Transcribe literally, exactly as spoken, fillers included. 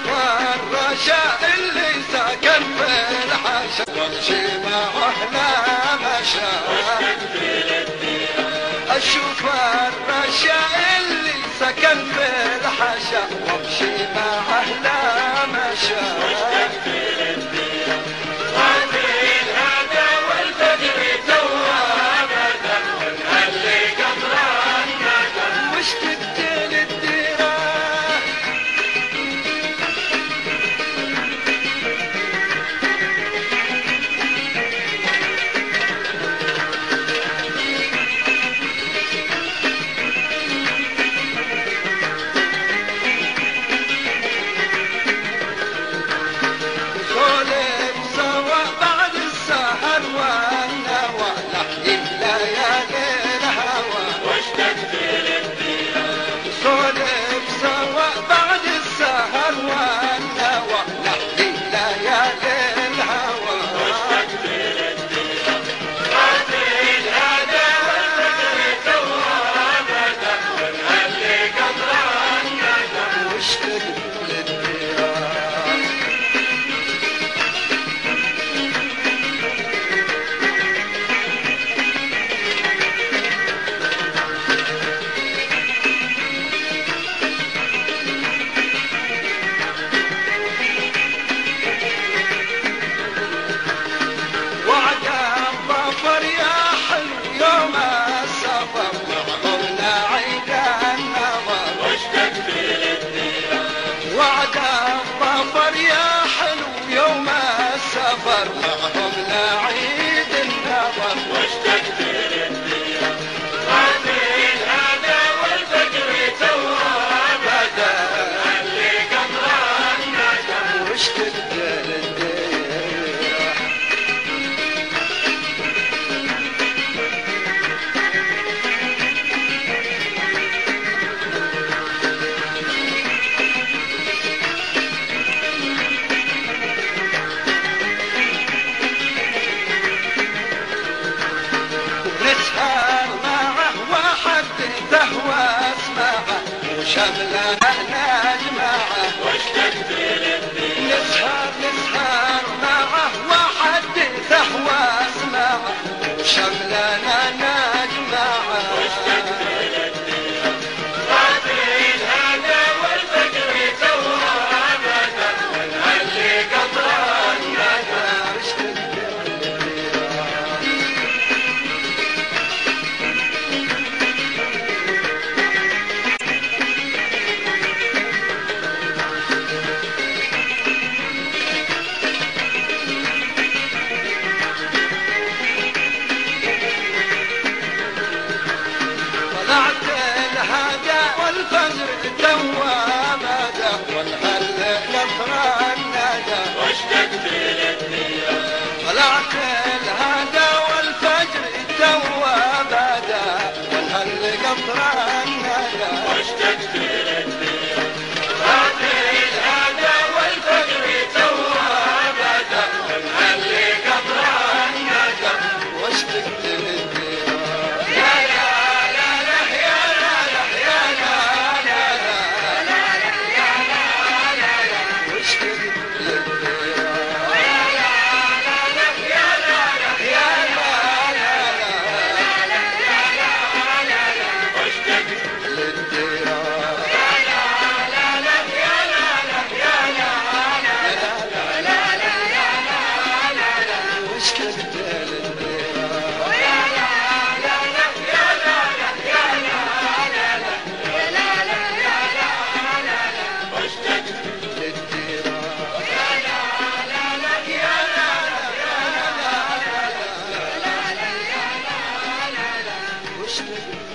الرشا اللي ساكن في الحشا وامشي معه لا مشى. اشوف الرشا اللي سكن في الحشا وامشي معه لا مشى. وعد الظفر يا حلو يوم السفر معهم لعيد النظر. واشتقت للديار هذه الهدى والفجر توها بدا اللي قمر الندى. واشتقت للديار شملة نجمعه. واشتقت للديار نسهر نسهر معه وحدثه واسمعه شملنا نجمعه. واشتقت للديار هذه الهدى والفجر توها بدا ونهلي قطر الندى. واشتقت والفجر توا بدا ونهل قطر الندى. واشتقت للديار طلعت الهدى والفجر توا بدا ونهل قطر الندى. واشتقت للديار هذه الهدى والفجر توا بدا ونهل قطر الندى. واشتقت للديار Wishing